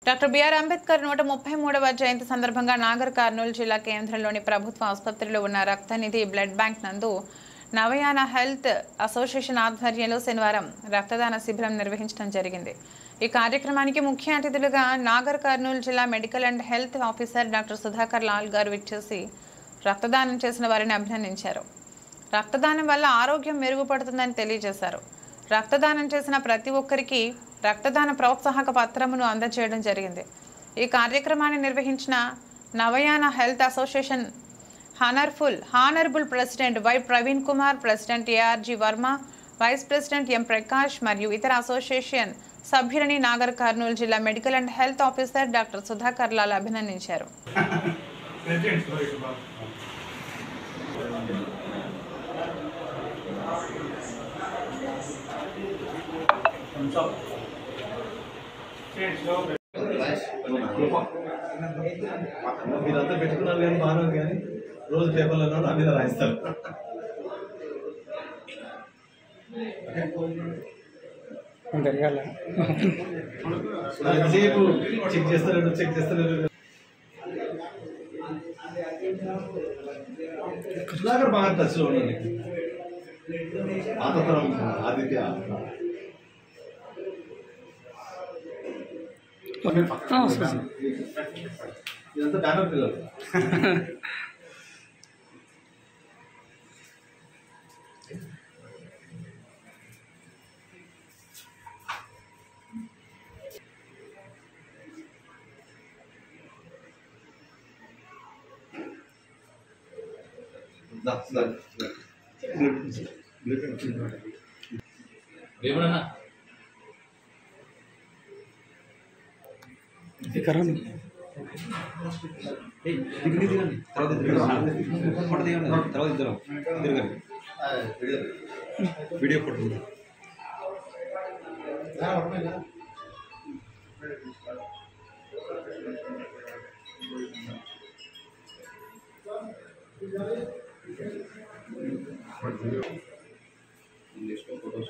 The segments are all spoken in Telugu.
డాక్టర్ బిఆర్ అంబేద్కర్ 133వ జయంతి సందర్భంగా నాగర్ కర్నూలు జిల్లా కేంద్రంలోని ప్రభుత్వ ఆసుపత్రిలో ఉన్న రక్తనిధి బ్లడ్ బ్యాంక్ నందు నవయాన హెల్త్ అసోసియేషన్ ఆధ్వర్యంలో శనివారం రక్తదాన శిబిరం నిర్వహించడం జరిగింది। ఈ కార్యక్రమానికి ముఖ్య అతిథులుగా నాగర్ కర్నూలు జిల్లా medical and health officer doctor Sudhakar Lal గారు విచ్చేసి రక్తదానం చేసిన వారిని అభినందించారు। రక్తదానం వల్ల ఆరోగ్యం మెరుగుపడుతుందని తెలియజేశారు। రక్తదానం చేసిన ప్రతి ఒక్కరికి రక్తదాన ప్రోత్సాహక పత్రమును అందజేయడం జరిగింది। ఈ కార్యక్రమాన్ని నిర్వహించిన Navayana health association honourable president Y Praveen Kumar, president ARG Varma, vice president M Prakash మరియు ఇతర అసోసియేషన్ సభ్యులని నాగర్ కర్నూలు జిల్లా medical and health officer doctor Sudhakar Lal అభినందించారు। మీరంతా పెట్టుకున్నారు కానీ బాగా కానీ రోజు పేపర్లలో నా మీద రాయిస్తారు। ఎంతసేపు చెక్ చేస్తారు సుధాకర్ బాగా టచ్లో ఉన్నాను। పాతతరం ఆదిత్య ఇదంతా బ్యానర్ పిల్లలు ఏమన్నా వీడియో ఫోటో ఫోటోస్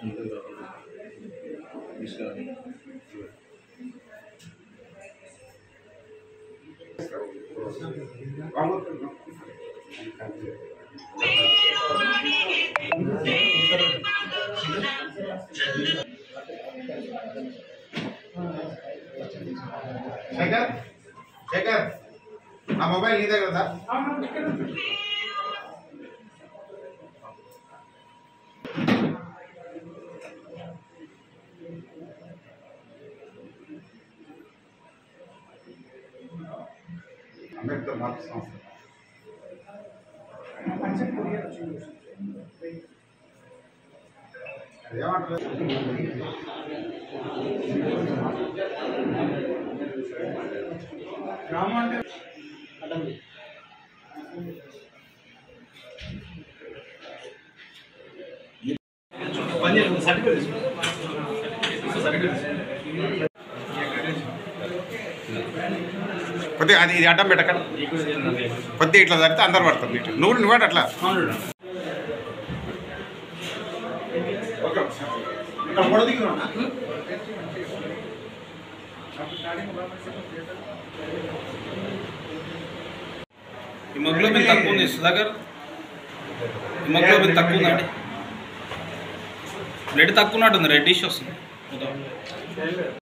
శేఖర్ ఆ మొబైల్ నీ దగ్గర ఉందా? అంబేద్కర్ మార్పు సంస్థ ఏమంటారు? కొద్దిగా అది ఇది అడ్డం పెట్టక కొద్దిగా ఇట్లా జరిగితే అందరు పడతారు ఇట్లా నువ్వు అట్లా హిమోగ్లోబిన్ తక్కువ ఉంది సుధాకర్, హిమోగ్లోబిన్ తక్కువ ఉందండి, బ్లడ్ తక్కువ ఉన్నట్టుంది, రెడ్డిష్ వస్తుంది।